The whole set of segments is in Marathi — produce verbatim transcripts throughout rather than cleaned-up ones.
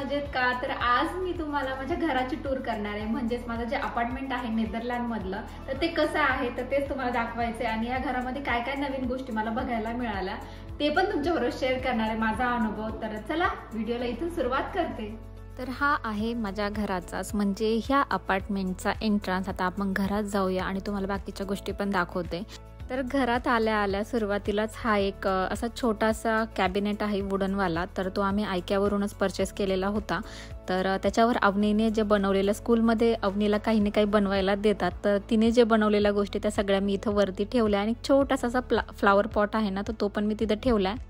मजेत का? तर आज मी तुम्हाला माझ्या घराची टूर करणार आहे, म्हणजेच माझं जे अपार्टमेंट आहे नेदरलँड मधलं, तर ते कसं आहे तर तेच तुम्हाला दाखवायचं आहे आणि या घरामध्ये काय काय नवीन गोष्टी मला बघायला मिळाल्या ते पण तुमच्याबरोबर शेअर करणार आहे माझा अनुभव। तर चला व्हिडिओला इथून सुरुवात करते। तर हा आहे माझ्या घराचाच म्हणजे ह्या अपार्टमेंटचा एंट्रन्स। आता आपण घरात जाऊया आणि तुम्हाला बाकीच्या गोष्टी पण दाखवते। तर घरात आल्या आल्या सुरुवातीलाच हा एक असा छोटासा कॅबिनेट आहे वुडनवाला, तर तो आम्ही आयक्यावरूनच परचेस केलेला होता। तर त्याच्यावर अवनीने जे बनवलेलं, स्कूलमध्ये अवनीला काही ना काही बनवायला देतात, तर तिने जे बनवलेल्या गोष्टी त्या सगळ्या मी इथं वरती ठेवल्या आणि छोटासा असा फ्ला फ्लावर पॉट आहे ना, तर तो पण मी तिथं ठेवला आहे।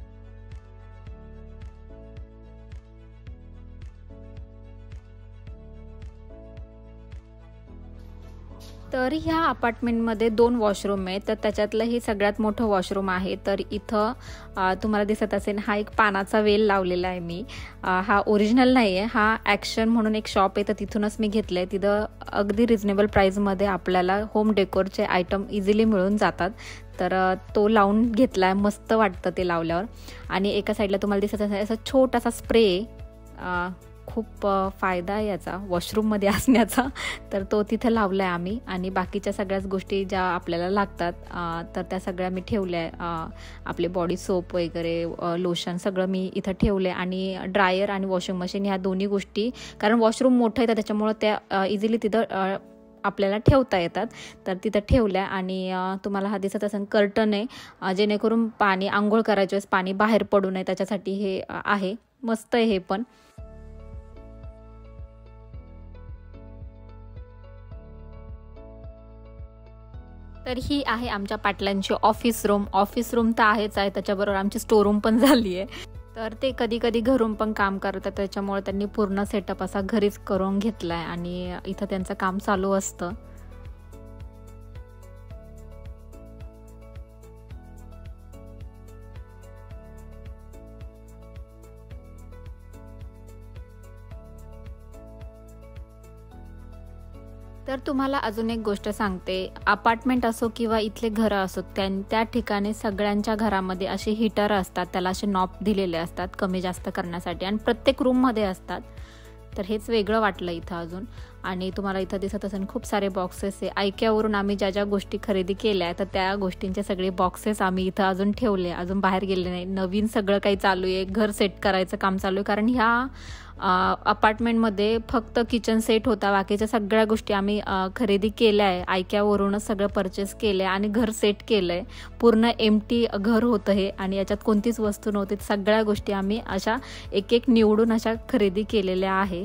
तर ह्या अपार्टमेंटमध्ये दोन वॉशरूम आहेत, तर त्याच्यातलं हे सगळ्यात मोठं वॉशरूम आहे। तर इथं तुम्हाला दिसत असेल हा एक पानाचा वेल लावलेला आहे मी। हा ओरिजिनल नाही आहे, हा ॲक्शन म्हणून एक शॉप आहे, तर तिथूनच मी घेतलं आहे। तिथं अगदी रिजनेबल प्राईजमध्ये आपल्याला होम डेकोरचे आयटम इझिली मिळून जातात, तर तो लावून घेतला आहे। मस्त वाटतं ते लावल्यावर। आणि एका साईडला तुम्हाला दिसत असेल असा छोटासा स्प्रे, खूप फायदा आहे याचा वॉशरूममध्ये असण्याचा, तर तो तिथं लावला आहे आम्ही। आणि बाकीच्या सगळ्याच गोष्टी ज्या आपल्याला लागतात तर त्या सगळ्या मी ठेवल्या आहे। आपले बॉडी सोप वगैरे, लोशन सगळं मी इथं ठेवले। आणि ड्रायर आणि वॉशिंग मशीन ह्या दोन्ही गोष्टी, कारण वॉशरूम मोठं आहे तर त्याच्यामुळं त्या इझिली तिथं आपल्याला ठेवता येतात, तर तिथं ठेवल्या। आणि तुम्हाला हा दिसत असेल कर्टन आहे, जेणेकरून पाणी आंघोळ करायच्या वेळेस पाणी बाहेर पडू नये त्याच्यासाठी हे आहे। मस्त आहे हे पण। तर ही आहे आमच्या पाटलांची ऑफिस रूम। ऑफिस रूम तर आहेच आहे, त्याच्याबरोबर आमची स्टोर रूम पण झाली आहे। तर ते कधी कधी घरून पण काम करतात, त्याच्यामुळे त्यांनी पूर्ण सेटअप असा घरीच करून घेतला आहे आणि इथं त्यांचं काम चालू असतं। तर तुम्हाला अजून एक गोष्ट सांगते, अपार्टमेंट असो किंवा इथले घरं असो, त्या त्या ठिकाणी सगळ्यांच्या घरामध्ये असे हीटर असतात, त्याला असे नॉब दिलेले असतात कमी जास्त करण्यासाठी, आणि प्रत्येक रूममध्ये असतात। तर हेच वेगळं वाटलं इथं अजून। आणि तुम्हाला इथं दिसत असेल खूप सारे बॉक्सेस आहे। आयक्यावरून आम्ही ज्या ज्या गोष्टी खरेदी केल्या तर त्या गोष्टींचे सगळे बॉक्सेस आम्ही इथं अजून ठेवले, अजून बाहेर गेले नाही। नवीन सगळं काही चालू आहे, घर सेट करायचं काम चालू आहे, कारण ह्या अपार्टमेंटमध्ये फक्त किचन सेट होता, बाकीच्या सगळ्या गोष्टी आम्ही खरेदी केल्या आहे। आयक्यावरूनच सगळं परचेस केलं आहे आणि घर सेट केलं आहे। पूर्ण एम्प्टी घर होतं हे आणि याच्यात कोणतीच वस्तू नव्हती, सगळ्या गोष्टी आम्ही अशा एक एक निवडून अशा खरेदी केलेल्या आहे।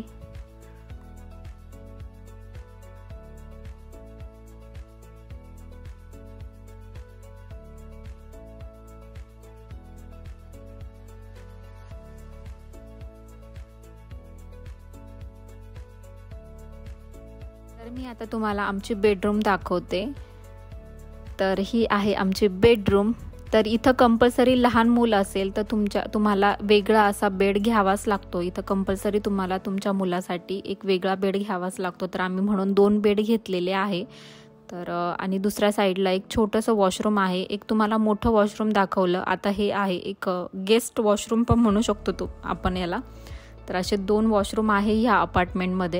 तर मी आता तुम्हाला आमची बेडरूम दाखवते। तर ही आहे आमची बेडरूम। तर इथं कंपल्सरी लहान मूल असेल तर तुमच्या तुम्हाला वेगळा असा बेड घ्यावाच लागतो। इथं कंपल्सरी तुम्हाला तुमच्या मुलासाठी एक वेगळा बेड घ्यावाच लागतो, तर आम्ही म्हणून दोन बेड घेतलेले आहे। तर आणि दुसऱ्या साईडला एक छोटंसं वॉशरूम आहे। एक तुम्हाला मोठं वॉशरूम दाखवलं, आता हे आहे एक गेस्ट वॉशरूम पण म्हणू शकतो तो आपण याला। तर असे दोन वॉशरूम आहे ह्या अपार्टमेंटमध्ये।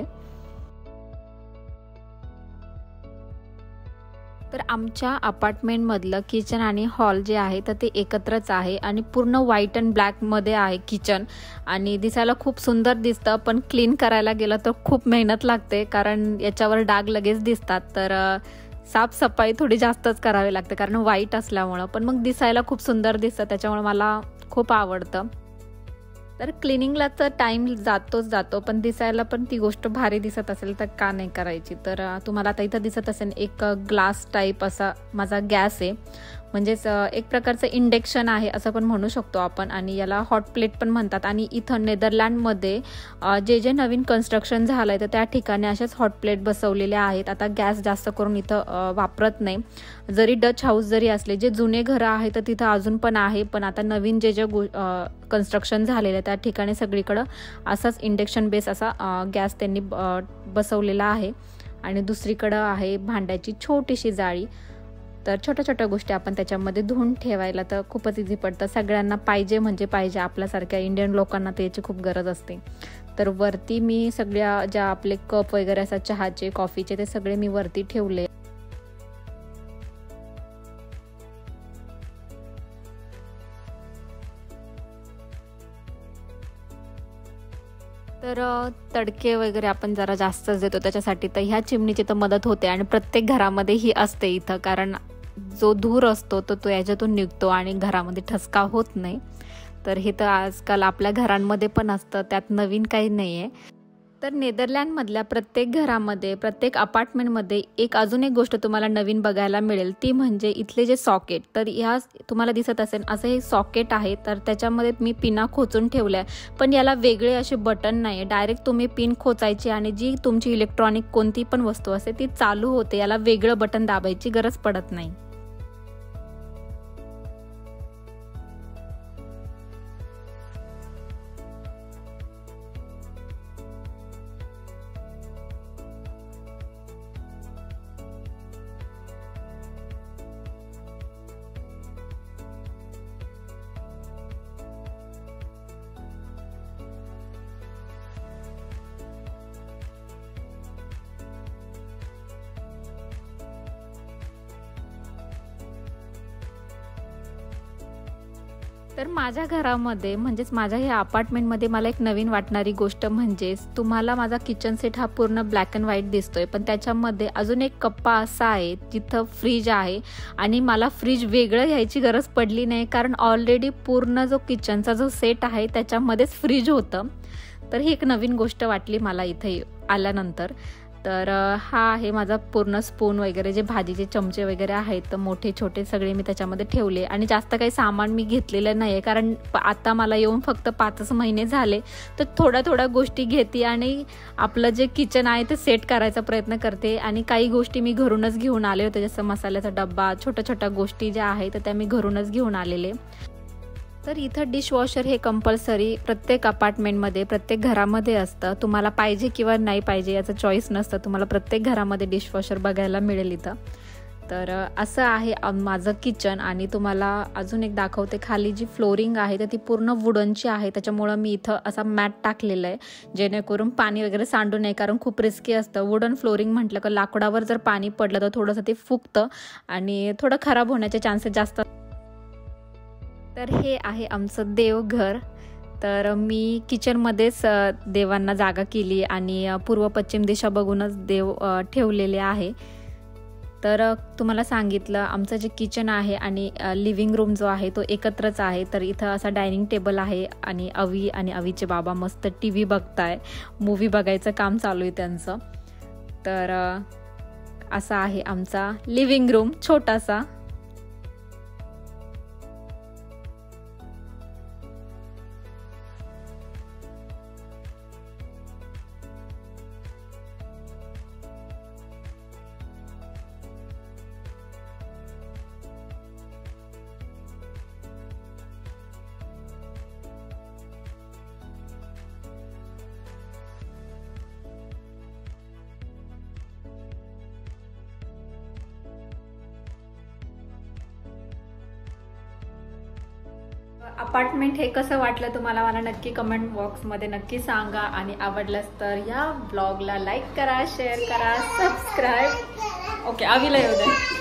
तर आमच्या अपार्टमेंटमधलं किचन आणि हॉल जे आहे तर ते एकत्रच आहे आणि पूर्ण व्हाईट अँड ब्लॅकमध्ये आहे किचन। आणि दिसायला खूप सुंदर दिसतं, पण क्लीन करायला गेलं तर खूप मेहनत लागते, कारण याच्यावर डाग लगेच दिसतात। तर साफसफाई थोडी जास्तच करावी लागते कारण व्हाईट असल्यामुळं, पण मग दिसायला खूप सुंदर दिसतं, त्याच्यामुळे मला खूप आवडतं। तर क्लिनिंगला तर टाईम जातोच जातो, पण दिसायला पण ती गोष्ट भारी दिसत असेल तर का नाही करायची। तर तुम्हाला आता इथं दिसत असेल एक ग्लास टाईप असा माझा गॅस आहे, म्हणजेच एक प्रकारचं इंडक्शन आहे असं पण म्हणू शकतो आपण, आणि याला हॉट प्लेट पण म्हणतात। आणि इथं नेदरलँडमध्ये जे जे नवीन कन्स्ट्रक्शन झालं आहे तर त्या ठिकाणी अशाच हॉट प्लेट बसवलेल्या आहेत। आता गॅस जास्त करून इथं वापरत नाही, जरी डच हाऊस जरी असले, जे जुने घरं आहेत तर तिथं अजून पण आहे, पण आता नवीन जे जे कन्स्ट्रक्शन झालेलं आहे त्या ठिकाणी सगळीकडं असाच इंडक्शन बेस असा गॅस त्यांनी बसवलेला आहे। आणि दुसरीकडं आहे भांड्याची छोटीशी जाळी। तर छोट्या छोट्या गोष्टी आपण त्याच्यामध्ये धुवून ठेवायला तर खूपच इझी पडतं. सगळ्यांना पाहिजे म्हणजे पाहिजे, आपल्यासारख्या इंडियन लोकांना त्याची खूप गरज असते. तर वरती मी सगळ्या ज्या आपले कप वगैरे असतात चहाचे कॉफीचे ते सगळे मी वरती ठेवले. तर तडके वगैरे आपण जरा जास्तच देतो त्याच्यासाठी, तर ह्या चिमणीची तर मदत होते आणि प्रत्येक घरामध्ये ही असते इथं, कारण जो धूर असतो तो तो याच्यातून निघतो आणि घरामध्ये ठसका होत नाही. तर हे तर आजकाल आपल्या घरांमध्ये पण असतं, त्यात नवीन काही नाही आहे. तर नेदरलँडमधल्या प्रत्येक घरामध्ये प्रत्येक अपार्टमेंटमध्ये एक अजून एक गोष्ट तुम्हाला नवीन बघायला मिळेल, ती म्हणजे इथले जे सॉकेट. तर ह्या तुम्हाला दिसत असेल असं हे सॉकेट आहे, तर त्याच्यामध्ये मी पिना खोचून ठेवल्या आहे. पण याला वेगळे असे बटन नाही आहे, डायरेक्ट तुम्ही पिन खोचायची आणि जी तुमची इलेक्ट्रॉनिक कोणती पण वस्तू असते ती चालू होते. याला वेगळं बटन दाबायची गरज पडत नाही. तर माझ्या घरामध्ये म्हणजेच माझ्या ह्या अपार्टमेंटमध्ये मला एक नवीन वाटणारी गोष्ट म्हणजेच तुम्हाला माझा किचन सेट हा पूर्ण ब्लॅक अँड व्हाईट दिसतोय, पण त्याच्यामध्ये अजून एक कप्पा असा आहे जिथं फ्रीज आहे. आणि मला फ्रीज वेगळं घ्यायची गरज पडली नाही, कारण ऑलरेडी पूर्ण जो किचनचा जो सेट आहे त्याच्यामध्येच फ्रीज होतं. तर ही एक नवीन गोष्ट वाटली मला इथे आल्यानंतर. तर हा आहे माझा पूर्ण स्पून वगैरे, जे भाजीचे चमचे वगैरे आहेत तर मोठे छोटे सगळे मी त्याच्यामध्ये ठेवले. आणि जास्त काही सामान मी घेतलेलं नाही आहे, कारण आता मला येऊन फक्त पाचच महिने झाले. तर थोड्या थोड्या गोष्टी घेते आणि आपलं जे किचन आहे ते सेट करायचा प्रयत्न करते. आणि काही गोष्टी मी घरूनच घेऊन आले होते, जसं मसाल्याचा डब्बा, छोट्या छोट्या गोष्टी ज्या आहेत तर त्या मी घरूनच घेऊन आलेले. तर इथं डिशवॉशर हे कंपल्सरी प्रत्येक अपार्टमेंटमध्ये प्रत्येक घरामध्ये असतं. तुम्हाला पाहिजे किंवा नाही पाहिजे याचं चॉईस नसतं, तुम्हाला प्रत्येक घरामध्ये डिशवॉशर बघायला मिळेल इथं. तर असं आहे माझं किचन. आणि तुम्हाला अजून एक दाखवते, खाली जी फ्लोरिंग आहे तर ती पूर्ण वुडनची आहे, त्याच्यामुळं मी इथं असा मॅट टाकलेला आहे जेणेकरून पाणी वगैरे सांडू नये, कारण खूप रिस्की असतं. वुडन फ्लोरिंग म्हटलं का लाकडावर जर पाणी पडलं तर थोडंसं ते फुगतं आणि थोडं खराब होण्याचे चान्सेस जास्त. तर हे आहे आमचं देवघर. तर मी किचनमध्येच देवांना जागा केली आणि पूर्व पश्चिम दिशा बघूनच देव ठेवलेले आहे. तर तुम्हाला सांगितलं आमचं जे किचन आहे आणि लिव्हिंग रूम जो आहे तो एकत्रच आहे. तर इथं असा डायनिंग टेबल आहे आणि अवी आणि अवीचे बाबा मस्त टी व्ही बघताय, मूवी बघायचं काम चालू आहे त्यांचं. तर असा आहे आमचा लिव्हिंग रूम छोटासा. अपार्टमेंट हे कसं वाटलं तुम्हाला मला नक्की कमेंट बॉक्समध्ये नक्की सांगा. आणि आवडलंच तर या ब्लॉगला लाईक करा, शेअर करा, सबस्क्राईब. ओके, आवीला येऊ दे.